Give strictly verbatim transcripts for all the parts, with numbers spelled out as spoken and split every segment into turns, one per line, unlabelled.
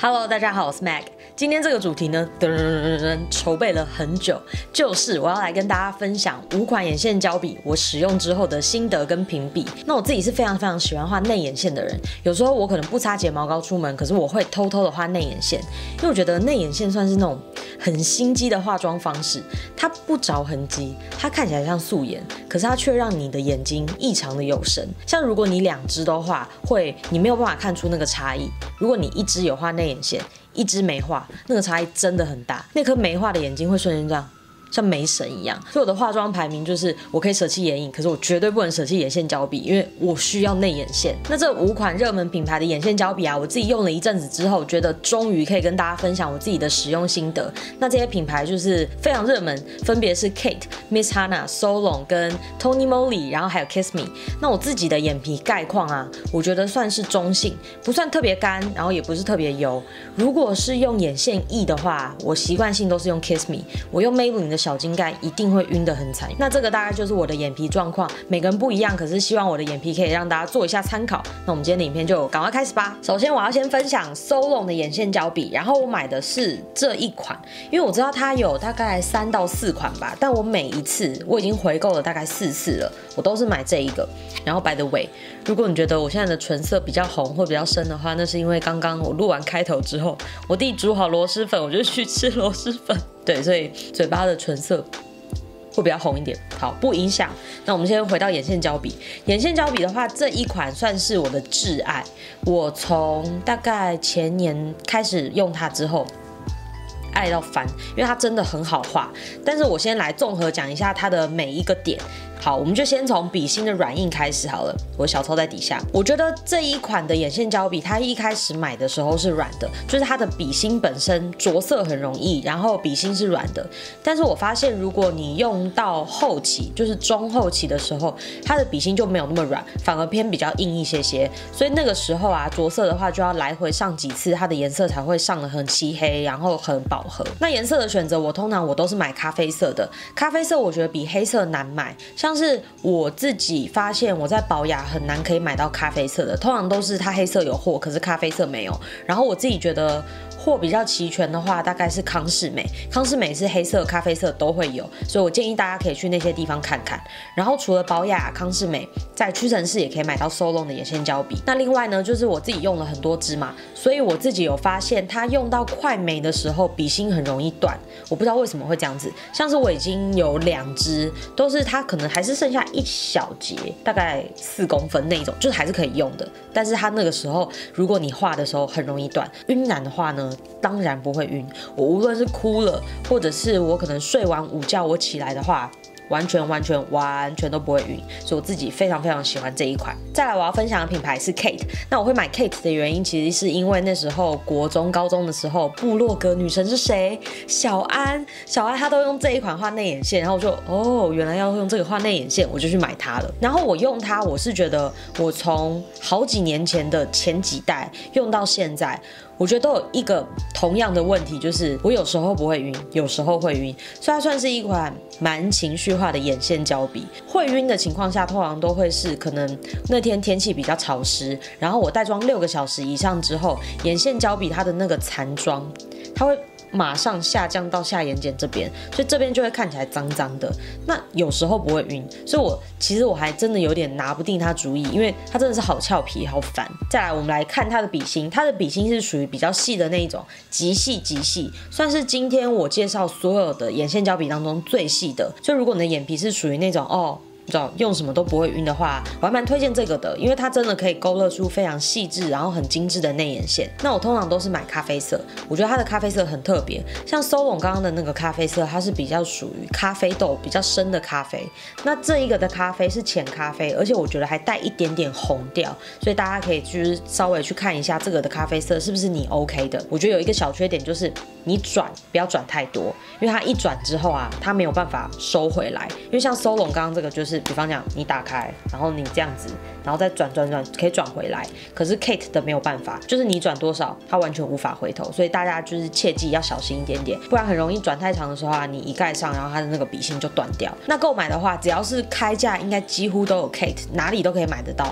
Hello， 大家好，我是 Mag。今天这个主题呢，噔噔噔噔筹备了很久，就是我要来跟大家分享五款眼线胶笔我使用之后的心得跟评比。那我自己是非常非常喜欢画内眼线的人，有时候我可能不擦睫毛膏出门，可是我会偷偷的画内眼线，因为我觉得内眼线算是那种很心机的化妆方式，它不着痕迹，它看起来像素颜，可是它却让你的眼睛异常的有神。像如果你两只都画，会你没有办法看出那个差异。如果你一只有画内眼线，一只没画，那个差异真的很大。那颗没画的眼睛会瞬间这样，像没神一样。所以我的化妆排名就是我可以舍弃眼影，可是我绝对不能舍弃眼线胶笔，因为我需要内眼线。那这五款热门品牌的眼线胶笔啊，我自己用了一阵子之后，觉得终于可以跟大家分享我自己的使用心得。那这些品牌就是非常热门，分别是 Kate、Miss Hana、Solon 跟 Tony Moly， 然后还有 Kiss Me。那我自己的眼皮概况啊，我觉得算是中性，不算特别干，然后也不是特别油。如果是用眼线液的话，我习惯性都是用 Kiss Me， 我用 Maybelline 的小金盖一定会晕得很惨。那这个大概就是我的眼皮状况，每个人不一样，可是希望我的眼皮可以让大家做一下参考。那我们今天的影片就赶快开始吧。首先我要先分享 Solon 的眼线胶笔，然后我买的是这一款，因为我知道它有大概三到四款吧，但我每一次我已经回购了大概四次了，我都是买这一个。然后 by the way， 如果你觉得我现在的唇色比较红或比较深的话，那是因为刚刚我录完开头之后，我弟煮好螺蛳粉，我就去吃螺蛳粉。对，所以嘴巴的唇色会比较红一点，好，不影响。那我们先回到眼线胶笔。眼线胶笔的话，这一款算是我的挚爱。我从大概前年开始用它之后，爱到翻，因为它真的很好画。但是我先来综合讲一下它的每一个点。好，我们就先从笔芯的软硬开始好了。我小抄在底下。我觉得这一款的眼线胶笔，它一开始买的时候是软的，就是它的笔芯本身着色很容易，然后笔芯是软的。但是我发现，如果你用到后期，就是中后期的时候，它的笔芯就没有那么软，反而偏比较硬一些些。所以那个时候啊，着色的话就要来回上几次，它的颜色才会上得很漆黑，然后很饱和。那颜色的选择，我通常我都是买咖啡色的。咖啡色我觉得比黑色难买，像是我自己发现我在宝雅很难可以买到咖啡色的，通常都是它黑色有货，可是咖啡色没有。然后我自己觉得货比较齐全的话，大概是康是美，康是美是黑色、咖啡色都会有，所以我建议大家可以去那些地方看看。然后除了宝雅、康是美，在屈臣氏也可以买到 Solon 的眼线胶笔。那另外呢，就是我自己用了很多支嘛，所以我自己有发现，它用到快没的时候，笔芯很容易断。我不知道为什么会这样子，像是我已经有两支，都是它可能还是剩下一小节，大概四公分那一种，就是还是可以用的。但是它那个时候，如果你画的时候很容易断。晕染的话呢，当然不会晕。我无论是哭了，或者是我可能睡完午觉我起来的话，完全完全完全都不会晕，所以我自己非常非常喜欢这一款。再来我要分享的品牌是 Kate。那我会买 Kate 的原因，其实是因为那时候国中、高中的时候，部落格女神是谁？小安，小安她都用这一款画内眼线，然后我就哦，原来要用这个画内眼线，我就去买它了。然后我用它，我是觉得我从好几年前的前几代用到现在，我觉得都有一个同样的问题，就是我有时候不会晕，有时候会晕，所以它算是一款蛮情绪化的眼线胶笔。会晕的情况下，通常都会是可能那天天气比较潮湿，然后我带妆六个小时以上之后，眼线胶笔它的那个残妆，它会马上下降到下眼睑这边，所以这边就会看起来脏脏的。那有时候不会晕，所以我其实我还真的有点拿不定它主意，因为它真的是好俏皮，好烦。再来，我们来看它的笔芯，它的笔芯是属于比较细的那一种，极细极细，算是今天我介绍所有的眼线胶笔当中最细的。所以如果你的眼皮是属于那种哦，不知道用什么都不会晕的话，我还蛮推荐这个的，因为它真的可以勾勒出非常细致然后很精致的内眼线。那我通常都是买咖啡色，我觉得它的咖啡色很特别，像 Solon 刚刚的那个咖啡色，它是比较属于咖啡豆比较深的咖啡，那这一个的咖啡是浅咖啡，而且我觉得还带一点点红调，所以大家可以就是稍微去看一下这个的咖啡色是不是你 OK 的。我觉得有一个小缺点就是你转不要转太多，因为它一转之后啊，它没有办法收回来，因为像 Solon 刚刚这个就是比方讲你打开，然后你这样子，然后再转转转可以转回来，可是 Kate 的没有办法，就是你转多少它完全无法回头，所以大家就是切记要小心一点点，不然很容易转太长的时候啊，你一盖上，然后它的那个笔芯就断掉。那购买的话，只要是开价应该几乎都有 Kate， 哪里都可以买得到。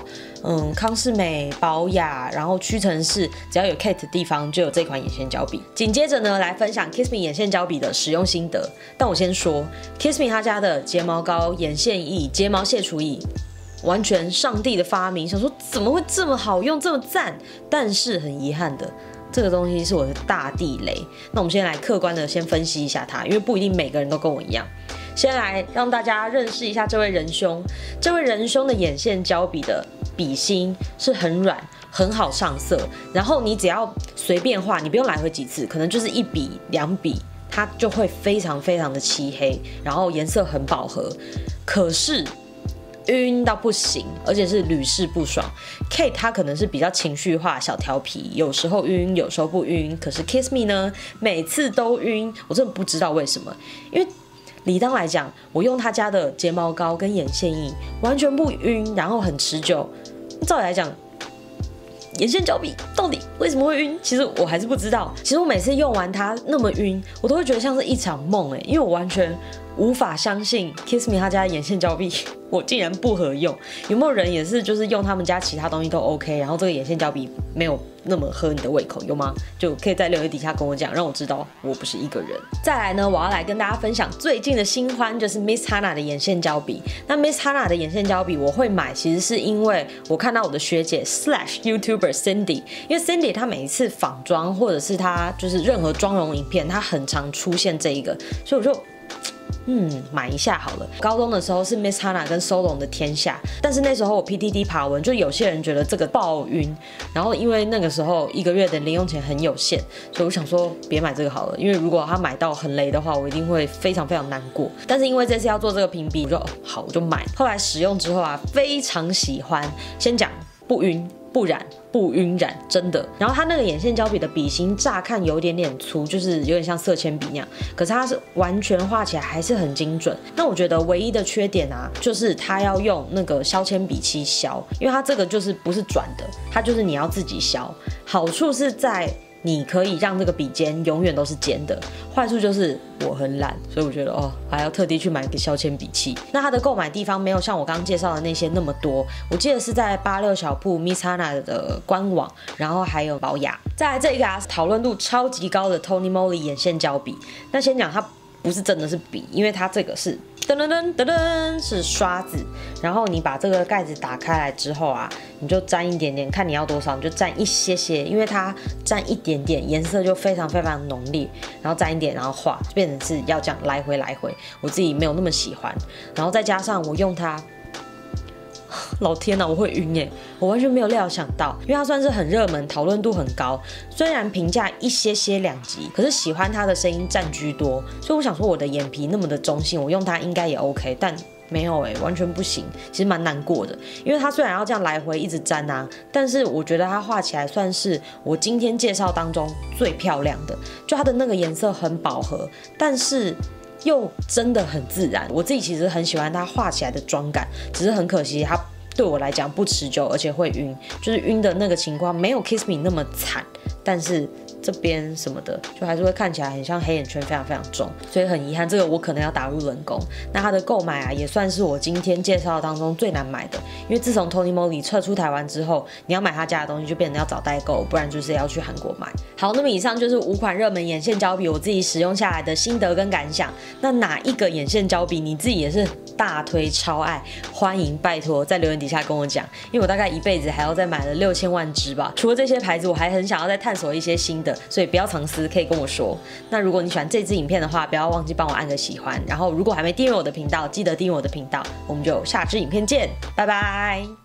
嗯，康是美、宝雅，然后屈臣氏，只要有 Kate 的地方就有这款眼线胶笔。紧接着呢，来分享 Kiss Me 眼线胶笔的使用心得。但我先说 ，Kiss Me 他家的睫毛膏、眼线液、睫毛卸除液，完全上帝的发明。想说怎么会这么好用，这么赞？但是很遗憾的，这个东西是我的大地雷。那我们先来客观的先分析一下它，因为不一定每个人都跟我一样。先来让大家认识一下这位仁兄。这位仁兄的眼线胶笔的笔芯是很软，很好上色，然后你只要随便画，你不用来回几次，可能就是一笔两笔，它就会非常非常的漆黑，然后颜色很饱和。可是晕到不行，而且是屡试不爽。Kate 他可能是比较情绪化、小调皮，有时候晕，有时候不晕。可是 Kiss Me 呢，每次都晕，我真的不知道为什么，因为。理当来讲，我用他家的睫毛膏跟眼线液完全不晕，然后很持久。照理来讲，眼线胶笔到底为什么会晕？其实我还是不知道。其实我每次用完它那么晕，我都会觉得像是一场梦哎，因为我完全无法相信 Kiss Me 他家的眼线胶笔我竟然不合用。有没有人也是就是用他们家其他东西都 OK， 然后这个眼线胶笔没有那么合你的胃口，有吗？就可以在留言底下跟我讲，让我知道我不是一个人。再来呢，我要来跟大家分享最近的新欢，就是 Miss Hana 的眼线胶笔。那 Miss Hana 的眼线胶笔我会买，其实是因为我看到我的学姐 slash YouTuber Cindy， 因为 Cindy 她每一次仿妆或者是她就是任何妆容影片，她很常出现这一个，所以我就。嗯，买一下好了。高中的时候是 Miss Hana 跟 Solon 的天下，但是那时候我 P T T 爬文，就有些人觉得这个爆晕，然后因为那个时候一个月的零用钱很有限，所以我想说别买这个好了，因为如果他买到很雷的话，我一定会非常非常难过。但是因为这次要做这个评比，我就好我就买。后来使用之后啊，非常喜欢。先讲不晕。不染不晕染，真的。然后它那个眼线胶笔的笔芯乍看有点点粗，就是有点像色铅笔那样，可是它是完全画起来还是很精准。那我觉得唯一的缺点啊，就是它要用那个削铅笔漆削，因为它这个就是不是转的，它就是你要自己削。好处是在你可以让这个笔尖永远都是尖的，坏处就是我很懒，所以我觉得哦，还要特地去买个削铅笔器。那它的购买地方没有像我刚刚介绍的那些那么多，我记得是在八六小铺 Miss Hana 的官网，然后还有宝雅。再来这一个啊，讨论度超级高的 Tony Moly 眼线胶笔。那先讲它不是真的是笔，因为它这个是噔噔噔噔噔是刷子，然后你把这个盖子打开来之后啊，你就沾一点点，看你要多少你就沾一些些，因为它沾一点点颜色就非常非常浓烈，然后沾一点然后画，就变成是要这样来回来回，我自己没有那么喜欢，然后再加上我用它。老天哪，我会晕耶！我完全没有料想到，因为它算是很热门，讨论度很高。虽然评价一些些两极，可是喜欢它的声音占居多。所以我想说，我的眼皮那么的中性，我用它应该也 OK， 但没有哎，完全不行。其实蛮难过的，因为它虽然要这样来回一直沾啊，但是我觉得它画起来算是我今天介绍当中最漂亮的。就它的那个颜色很饱和，但是。又真的很自然，我自己其实很喜欢它画起来的妆感，只是很可惜它对我来讲不持久，而且会晕，就是晕的那个情况没有 Kiss Me 那么惨，但是这边什么的就还是会看起来很像黑眼圈，非常非常重，所以很遗憾，这个我可能要打入人工。那它的购买啊，也算是我今天介绍当中最难买的，因为自从 Tony Moly 撤出台湾之后，你要买他家的东西就变成要找代购，不然就是要去韩国买。好，那么以上就是五款热门眼线胶笔我自己使用下来的心得跟感想。那哪一个眼线胶笔你自己也是大推超爱？欢迎拜托在留言底下跟我讲，因为我大概一辈子还要再买了六千万支吧。除了这些牌子，我还很想要再探索一些新的，所以不要藏私，可以跟我说。那如果你喜欢这支影片的话，不要忘记帮我按个喜欢。然后如果还没订阅我的频道，记得订阅我的频道。我们就下支影片见，拜拜。